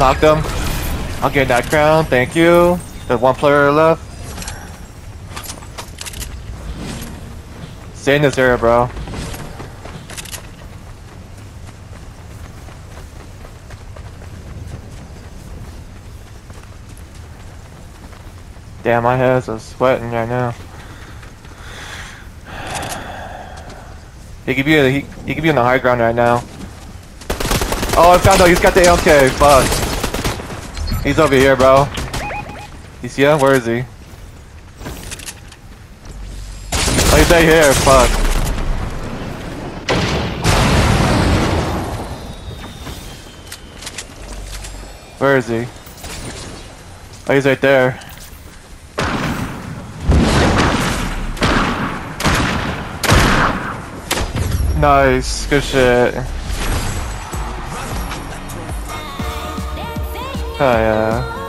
Knocked him. I'll get that crown, thank you. There's one player left. Stay in this area, bro. Damn, my head's so sweating right now. He could be on the high ground right now. Oh, I found out he's got the ALK. Fuck. He's over here, bro. You see him? Where is he? Oh, he's right here. Fuck. Where is he? Oh, he's right there. Nice. Good shit. Oh yeah.